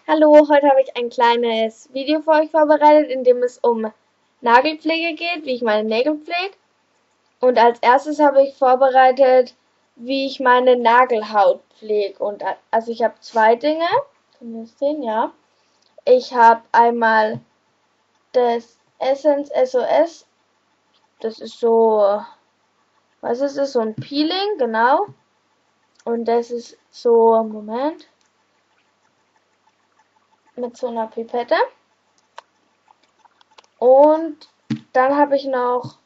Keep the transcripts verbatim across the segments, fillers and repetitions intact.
Hallo, heute habe ich ein kleines Video für euch vorbereitet, in dem es um Nagelpflege geht, wie ich meine Nägel pflege. Und als erstes habe ich vorbereitet, wie ich meine Nagelhaut pflege. Und also ich habe zwei Dinge. Können wir das sehen? Ja. Ich habe einmal das Essence S O S. Das ist so, was ist das? So ein Peeling, genau. Und das ist so, Moment, mit so einer Pipette. Und dann habe ich noch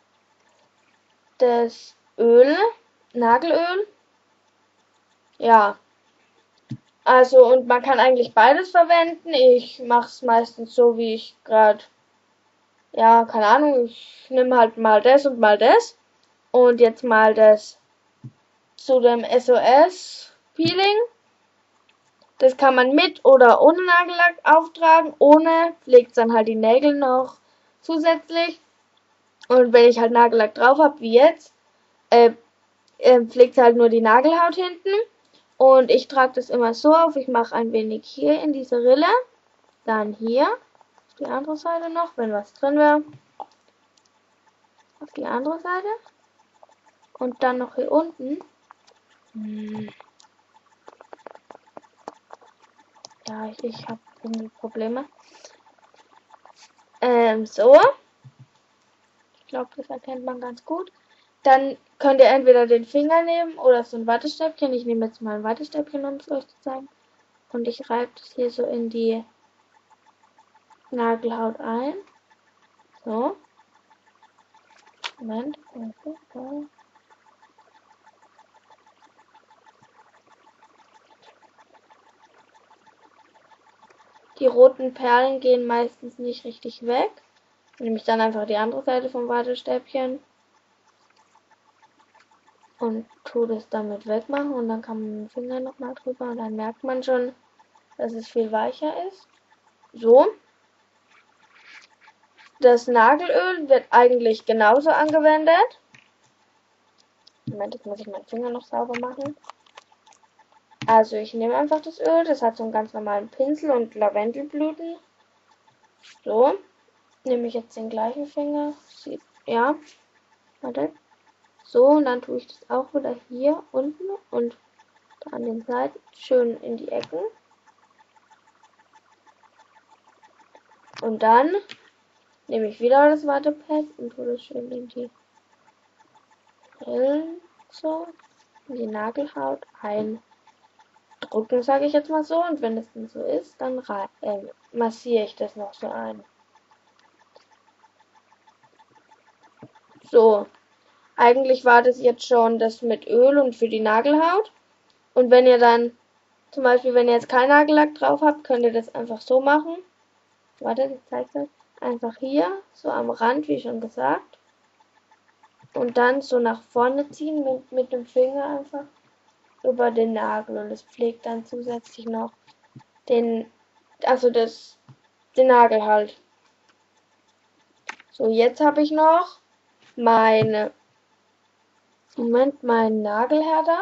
das Öl, Nagelöl. Ja, also und man kann eigentlich beides verwenden. Ich mache es meistens so, wie ich gerade, ja, keine Ahnung, ich nehme halt mal das und mal das. Und jetzt mal das zu dem S O S Peeling. Das kann man mit oder ohne Nagellack auftragen. Ohne pflegt dann halt die Nägel noch zusätzlich. Und wenn ich halt Nagellack drauf habe, wie jetzt, äh, äh, pflegt halt nur die Nagelhaut hinten. Und ich trage das immer so auf. Ich mache ein wenig hier in diese Rille. Dann hier. Auf die andere Seite noch, wenn was drin wäre. Auf die andere Seite. Und dann noch hier unten. Hm. Ja, ich, ich habe irgendwie Probleme. Ähm, so. Ich glaube, das erkennt man ganz gut. Dann könnt ihr entweder den Finger nehmen oder so ein Wattestäbchen. Ich nehme jetzt mal ein Wattestäbchen, um es euch zu zeigen. Und ich reibe das hier so in die Nagelhaut ein. So. Moment. Die roten Perlen gehen meistens nicht richtig weg. Nehme ich dann einfach die andere Seite vom Wattestäbchen und tue das damit wegmachen und dann kann man mit dem Finger nochmal drüber und dann merkt man schon, dass es viel weicher ist. So. Das Nagelöl wird eigentlich genauso angewendet. Moment, jetzt muss ich meinen Finger noch sauber machen. Also ich nehme einfach das Öl, das hat so einen ganz normalen Pinsel und Lavendelblüten. So, nehme ich jetzt den gleichen Finger. Ja, warte. So, und dann tue ich das auch wieder hier unten und an den Seiten schön in die Ecken. Und dann nehme ich wieder das Wattepad und tue das schön in die Rillen, so, in die Nagelhaut eindrücken, sage ich jetzt mal so. Und wenn es dann so ist, dann äh, massiere ich das noch so ein. So, eigentlich war das jetzt schon das mit Öl und für die Nagelhaut. Und wenn ihr dann, zum Beispiel, wenn ihr jetzt kein Nagellack drauf habt, könnt ihr das einfach so machen. Warte, ich zeig's euch. Einfach hier, so am Rand, wie schon gesagt. Und dann so nach vorne ziehen mit, mit dem Finger einfach über den Nagel. Und es pflegt dann zusätzlich noch den, also das, den Nagel halt. So, jetzt habe ich noch meine, Moment, meinen Nagelhärter.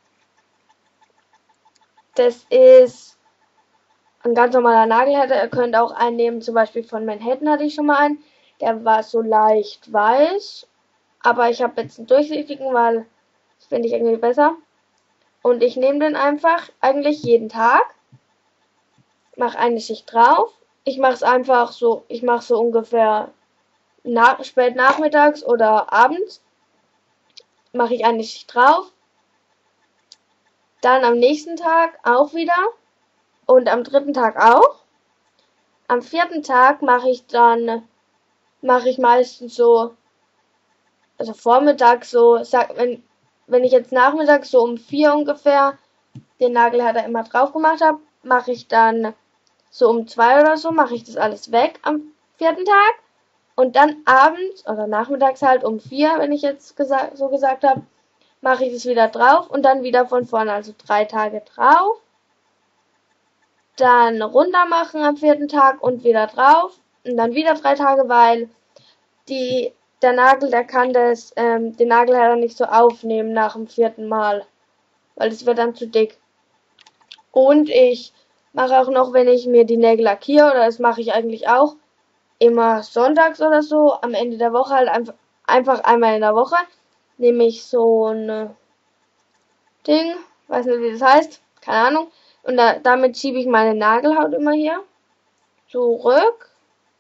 Das ist ein ganz normaler Nagelhärter. Ihr könnt auch einen nehmen, zum Beispiel von Manhattan hatte ich schon mal einen. Der war so leicht weiß. Aber ich habe jetzt einen durchsichtigen, weil das finde ich irgendwie besser. Und ich nehme den einfach eigentlich jeden Tag. Mache eine Schicht drauf. Ich mache es einfach so, ich mache so ungefähr nach, spät nachmittags oder abends. Mache ich eine Schicht drauf. Dann am nächsten Tag auch wieder. Und am dritten Tag auch. Am vierten Tag mache ich dann, mache ich meistens so, also vormittags so, sag, wenn, wenn ich jetzt nachmittags so um vier ungefähr den Nagelhärter immer drauf gemacht habe, mache ich dann so um zwei oder so, mache ich das alles weg am vierten Tag. Und dann abends oder nachmittags halt um vier, wenn ich jetzt gesa so gesagt habe, mache ich das wieder drauf und dann wieder von vorne, also drei Tage drauf. Dann runter machen am vierten Tag und wieder drauf. Und dann wieder drei Tage, weil die, der Nagel, der kann das, ähm, den Nagelhärter nicht so aufnehmen nach dem vierten Mal. Weil es wird dann zu dick. Und ich mache auch noch, wenn ich mir die Nägel lackiere, oder das mache ich eigentlich auch, immer sonntags oder so, am Ende der Woche halt einfach, einfach einmal in der Woche, nehme ich so ein Ding, weiß nicht wie das heißt, keine Ahnung, und da, damit schiebe ich meine Nagelhaut immer hier zurück,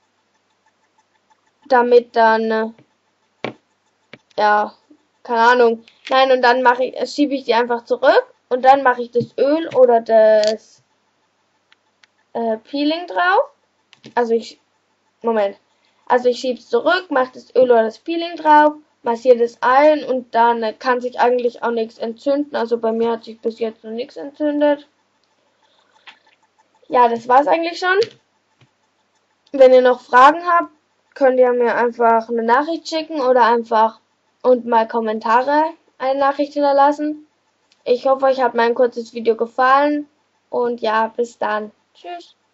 damit dann, ja, keine Ahnung, nein, und dann mache ich, schiebe ich die einfach zurück und dann mache ich das Öl oder das äh, Peeling drauf, also ich, Moment, also ich schiebe es zurück, mache das Öl oder das Peeling drauf, massiere das ein und dann äh, kann sich eigentlich auch nichts entzünden. Also bei mir hat sich bis jetzt noch nichts entzündet. Ja, das war's eigentlich schon. Wenn ihr noch Fragen habt, könnt ihr mir einfach eine Nachricht schicken oder einfach unten mal Kommentare eine Nachricht hinterlassen. Ich hoffe, euch hat mein kurzes Video gefallen und ja, bis dann. Tschüss.